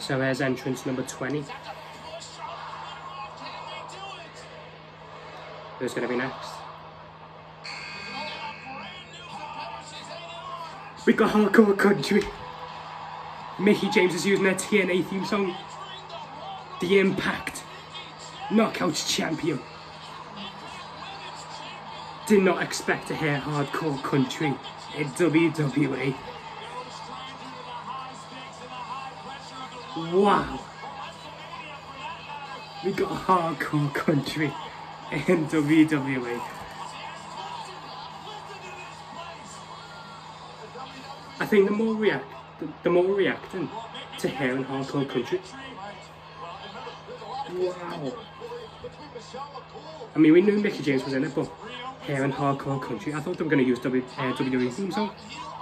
So there's entrance number 20. Who's going to be next? We got Hardcore Country. Mickie James is using their TNA theme song. The Impact Knockouts Champion. Did not expect to hear Hardcore Country in WWE. Wow. We got Hardcore Country in WWE. I think the more we're reacting to hearing Hardcore Country. Wow. I mean, we knew Mickie James was in it, but hearing Hardcore Country, I thought they were going to use WWE theme song.